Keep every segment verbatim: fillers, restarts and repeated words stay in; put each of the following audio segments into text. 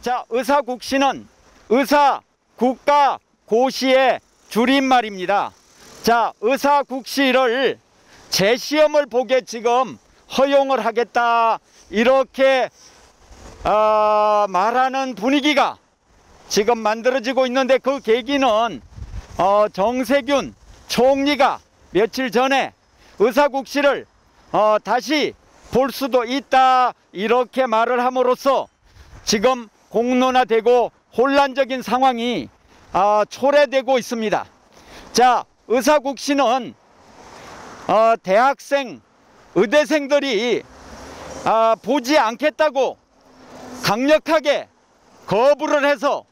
자, 의사국시는 의사국가고시의 줄임말입니다. 자, 의사국시를 재시험을 보게 지금 허용을 하겠다 이렇게 어, 말하는 분위기가 지금 만들어지고 있는데, 그 계기는 어, 정세균 총리가 며칠 전에 의사국시를 어, 다시 볼 수도 있다 이렇게 말을 함으로써 지금 공론화되고 혼란적인 상황이 어, 초래되고 있습니다. 자, 의사국시는 어, 대학생, 의대생들이 어, 보지 않겠다고 강력하게 거부를 해서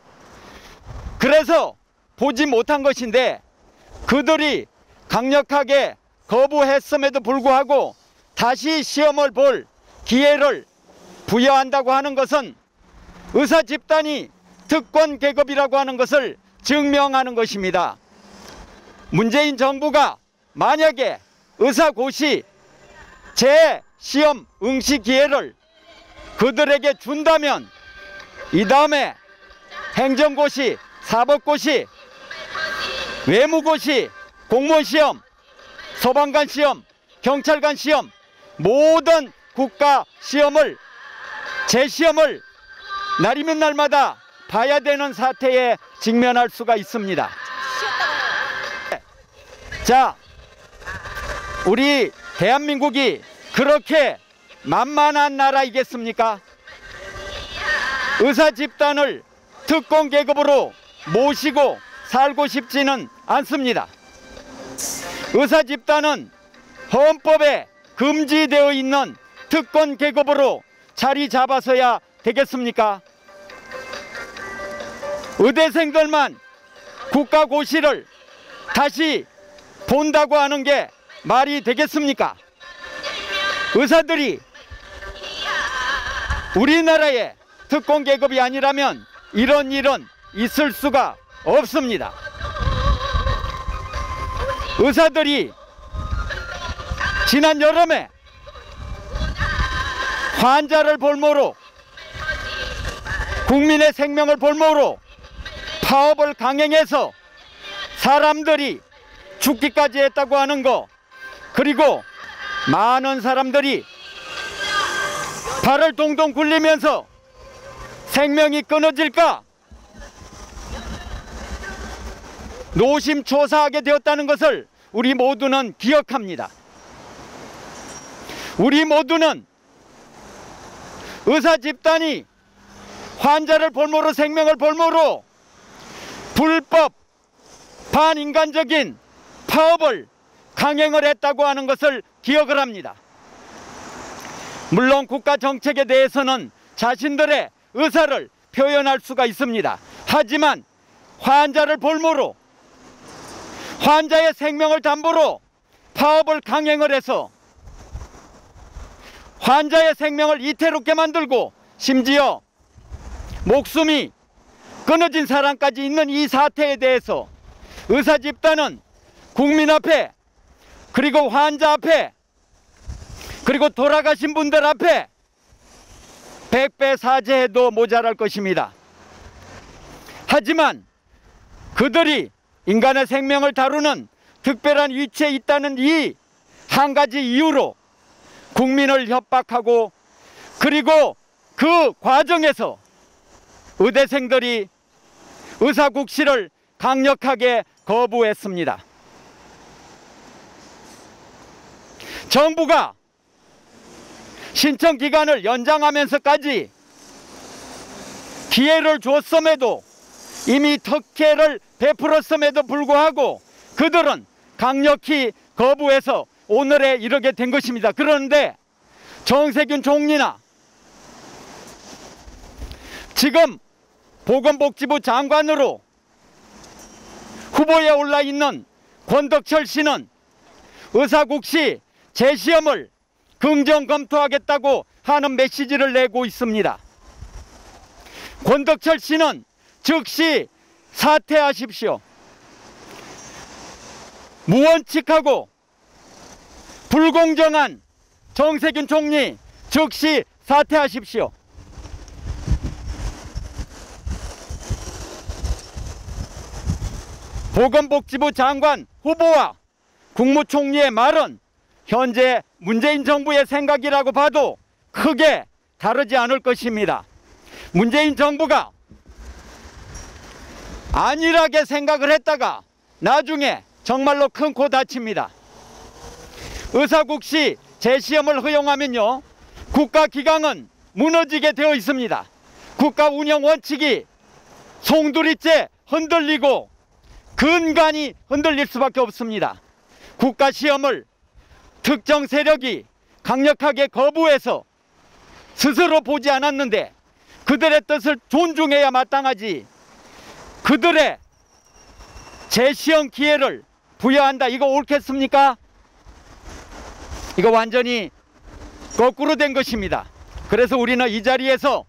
그래서 보지 못한 것인데, 그들이 강력하게 거부했음에도 불구하고 다시 시험을 볼 기회를 부여한다고 하는 것은 의사 집단이 특권 계급이라고 하는 것을 증명하는 것입니다. 문재인 정부가 만약에 의사고시 재시험 응시 기회를 그들에게 준다면 이 다음에 행정고시, 사법고시, 외무고시, 공무원시험, 소방관 시험, 경찰관 시험, 모든 국가시험을 재시험을 날이면 날마다 봐야 되는 사태에 직면할 수가 있습니다. 자, 우리 대한민국이 그렇게 만만한 나라이겠습니까? 의사 집단을 특권 계급으로 모시고 살고 싶지는 않습니다. 의사 집단은 헌법에 금지되어 있는 특권 계급으로 자리 잡아서야 되겠습니까? 의대생들만 국가고시를 다시 본다고 하는 게 말이 되겠습니까? 의사들이 우리나라의 특권 계급이 아니라면 이런 일은 있을 수가 없습니다. 의사들이 지난 여름에 환자를 볼모로, 국민의 생명을 볼모로 파업을 강행해서 사람들이 죽기까지 했다고 하는 거, 그리고 많은 사람들이 발을 동동 굴리면서 생명이 끊어질까 노심초사하게 되었다는 것을 우리 모두는 기억합니다. 우리 모두는 의사 집단이 환자를 볼모로, 생명을 볼모로 불법 반인간적인 파업을 강행을 했다고 하는 것을 기억을 합니다. 물론 국가 정책에 대해서는 자신들의 의사를 표현할 수가 있습니다. 하지만 환자를 볼모로, 환자의 생명을 담보로 파업을 강행을 해서 환자의 생명을 이태롭게 만들고 심지어 목숨이 끊어진 사람까지 있는 이 사태에 대해서 의사 집단은 국민 앞에, 그리고 환자 앞에, 그리고 돌아가신 분들 앞에 백배 사죄해도 모자랄 것입니다. 하지만 그들이 인간의 생명을 다루는 특별한 위치에 있다는 이 한 가지 이유로 국민을 협박하고, 그리고 그 과정에서 의대생들이 의사국시를 강력하게 거부했습니다. 정부가 신청 기간을 연장하면서까지 기회를 줬음에도, 이미 특혜를 베풀었음에도 불구하고 그들은 강력히 거부해서 오늘에 이르게 된 것입니다. 그런데 정세균 총리나 지금 보건복지부 장관으로 후보에 올라 있는 권덕철 씨는 의사국시 재시험을 긍정 검토하겠다고 하는 메시지를 내고 있습니다. 권덕철 씨는 즉시 사퇴하십시오. 무원칙하고 불공정한 정세균 총리 즉시 사퇴하십시오. 보건복지부 장관 후보와 국무총리의 말은 현재 문재인 정부의 생각이라고 봐도 크게 다르지 않을 것입니다. 문재인 정부가 안일하게 생각을 했다가 나중에 정말로 큰 코 다칩니다. 의사국시 재시험을 허용하면요, 국가기강은 무너지게 되어 있습니다. 국가 운영 원칙이 송두리째 흔들리고 근간이 흔들릴 수밖에 없습니다. 국가시험을 특정 세력이 강력하게 거부해서 스스로 보지 않았는데 그들의 뜻을 존중해야 마땅하지, 그들의 재시험 기회를 부여한다, 이거 옳겠습니까? 이거 완전히 거꾸로 된 것입니다. 그래서 우리는 이 자리에서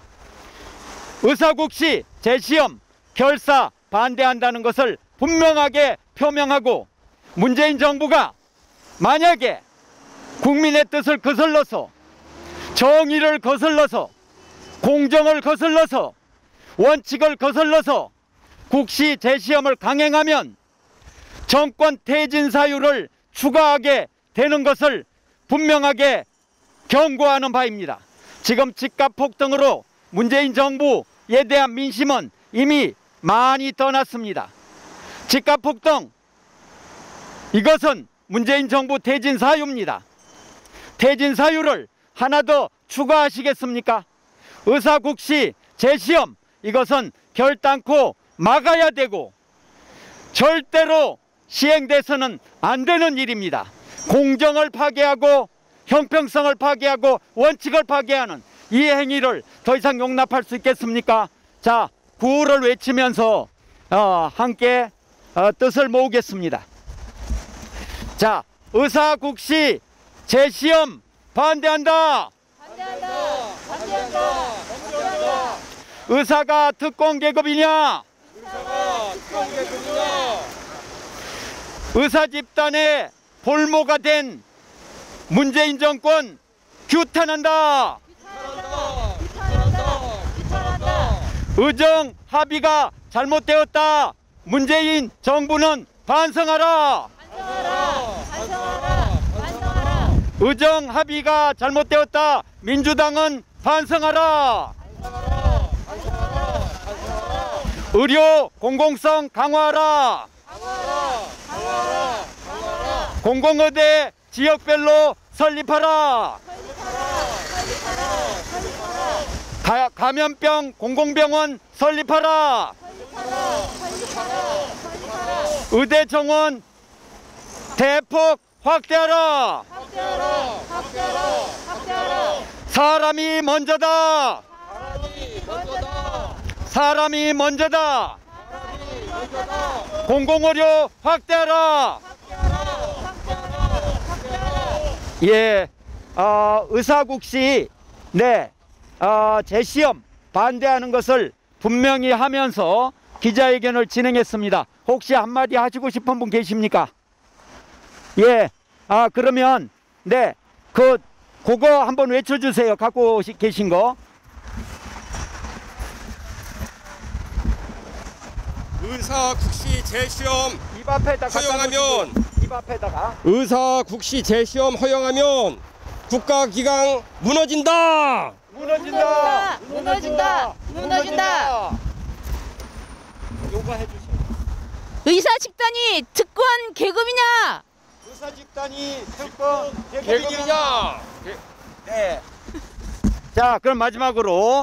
의사국시 재시험 결사 반대한다는 것을 분명하게 표명하고, 문재인 정부가 만약에 국민의 뜻을 거슬러서, 정의를 거슬러서, 공정을 거슬러서, 원칙을 거슬러서 국시 재시험을 강행하면 정권 퇴진 사유를 추가하게 되는 것을 분명하게 경고하는 바입니다. 지금 집값 폭등으로 문재인 정부에 대한 민심은 이미 많이 떠났습니다. 집값 폭등, 이것은 문재인 정부 퇴진 사유입니다. 퇴진 사유를 하나 더 추가하시겠습니까? 의사국시 재시험, 이것은 결단코 막아야 되고 절대로 시행돼서는 안 되는 일입니다. 공정을 파괴하고 형평성을 파괴하고 원칙을 파괴하는 이 행위를 더 이상 용납할 수 있겠습니까? 자, 구호를 외치면서 어, 함께 어, 뜻을 모으겠습니다. 자, 의사국시 재시험 반대한다. 반대한다. 반대한다. 반대한다. 의사가 특권 계급이냐? 의사가 특권 계급이냐? 의사 집단의 볼모가 된 문재인 정권 규탄한다. 규탄한다. 규탄한다. 규탄한다. 의정 합의가 잘못되었다. 문재인 정부는 반성하라. 반성하라. 반성하라. 반성하라. 의정 합의가 잘못되었다. 민주당은 반성하라. 반성하라. 반성하라. 반성하라. 의료 공공성 강화하라. 강화하라. 강화하라. 강화하라. 공공의대 지역별로 설립하라. 설립하라. 설립하라. 설립하라. 가, 감염병 공공병원 설립하라. 설립하라. 설립하라. 설립하라. 의대 정원 대폭 확대하라. 확대하라. 확대하라. 확대하라. 사람이 먼저다. 사람이 먼저다. 사람이 먼저다. 사람이 먼저다. 공공의료 확대하라. 확대하라. 확대하라. 확대하라. 예, 어, 의사국시 네, 어, 재시험 반대하는 것을 분명히 하면서 기자회견을 진행했습니다. 혹시 한마디 하시고 싶은 분 계십니까? 예, 아 그러면 네, 그 그거 한번 외쳐주세요. 갖고 오시, 계신 거. 의사국시 재시험 입 앞에다 허용하면 입 앞에다가 의사국시 재시험 허용하면 국가기강 무너진다. 무너진다. 무너진다. 무너진다. 요거 해주세요. 의사 집단이 특권 계급이냐? 의사 집단이 특권 계급이냐? 네. 자, 그럼 마지막으로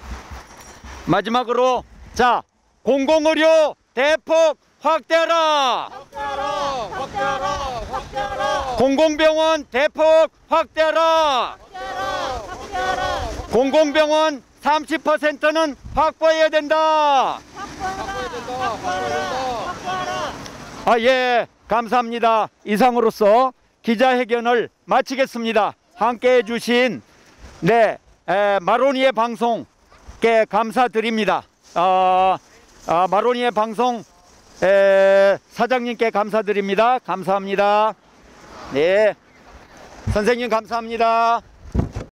마지막으로 자, 공공의료 대폭 확대하라. 확대하라. 확대하라. 확대하라. 공공병원 대폭 확대하라. 확대하라. 확대하라. 공공병원 삼십 퍼센트는 확보해야 된다. 확보하라. 확보하라. 확보하라. 아, 예, 감사합니다. 이상으로서 기자회견을 마치겠습니다. 함께 해주신 네, 에, 마로니에 방송께 감사드립니다. 어, 아, 마로니에 방송 에, 사장님께 감사드립니다. 감사합니다. 네, 선생님 감사합니다.